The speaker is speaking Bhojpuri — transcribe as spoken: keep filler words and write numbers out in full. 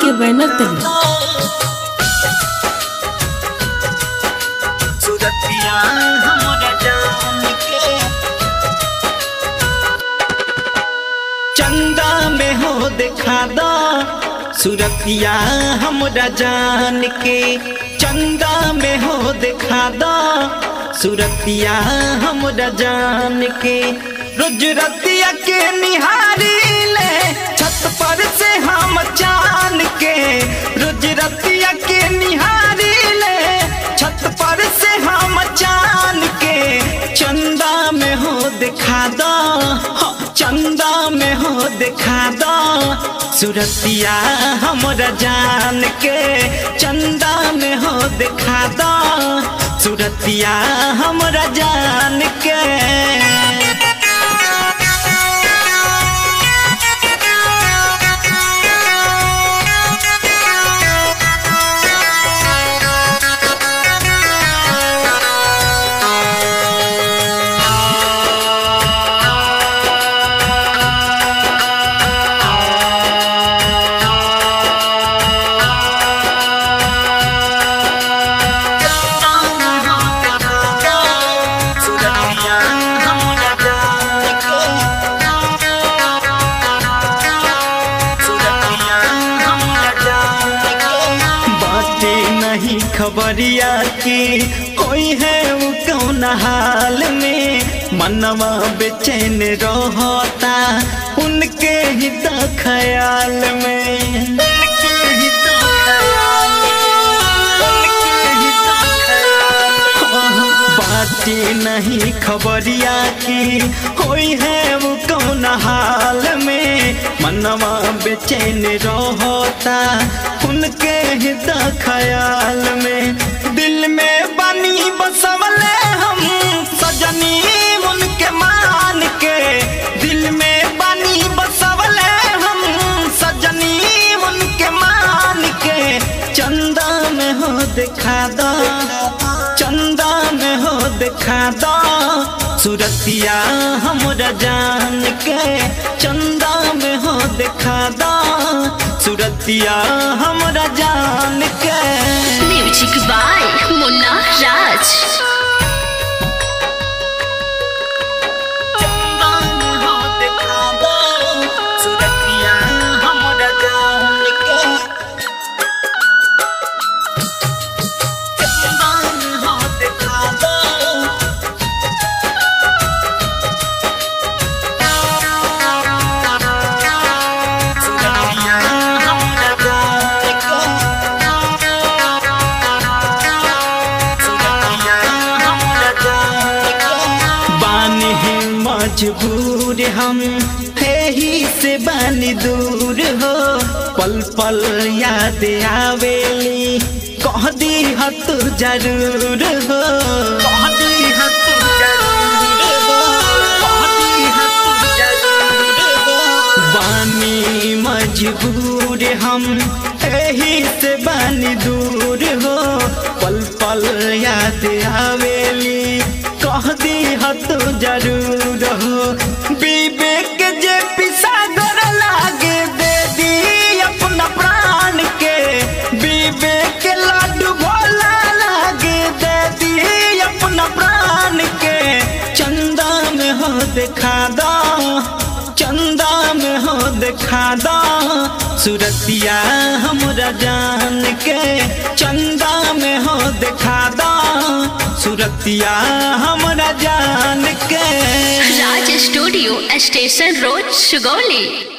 के बैनर तले सूरतिया हमरा जान के चंदा में हो दिखा दो सूरतिया हमरा जान के चंदा में हो दिखा दो सूरतिया हमरा जान के रोज रतिया के निहारी ले छत पर से हम चान के रोज रतिया के निहारी ले छत पर से हम चान के चंदा में हो दिखा दो चंदा में हो दिखा दो सूरतिया हमरा जान के चंदा में हो दिखा दो सूरतिया हमरा जान के खबरिया की कोई है वो कौन हाल में मनवा बेचैन रहता उनके ही तो ख्याल में उनके ही तो ख्याल उनके ही तो ख्याल बाती नहीं खबरिया की कोई है वो कौन हाल में मनवा बेचैन रहता उनके ही तो ख्याल में दिल में बनी बसवले हम सजनी उनके मान के दिल में बनी बसवले हम सजनी उनके मान के चंदा में हो दिखा दो चंदा में हो दिखा दो सूरतिया हमरा जान के चंदा में हो दिखा दो सूरतिया हमरा जान के म्यूजिक बाय मुन्ना राज चंदा में हो दिखा दो सूरतिया हमरा जान के चंदा में हो दिखा दो मजबूर हम ही से बानी दूर हो पल पल याद आवेली कह दी ह तू जरूर हो कह दी ह तू जरूर हो कह दी ह तू जरूर हो बानी मजबूर हम ही से बानी दूर हो पल पल याद आवेली कह दी ह तू जरूर हो विवेक जे पिसागर लागे दे दी अपना प्राण के विवेक लाडू भोला लागे दे दी अपना प्राण के चंदा में हो दिखा दो चंदा में हो दिखा दो सूरतिया हमरा जान के चंदा में हो दिखा दो सूरतिया हमरा जान के Raj studio station road Sugauli.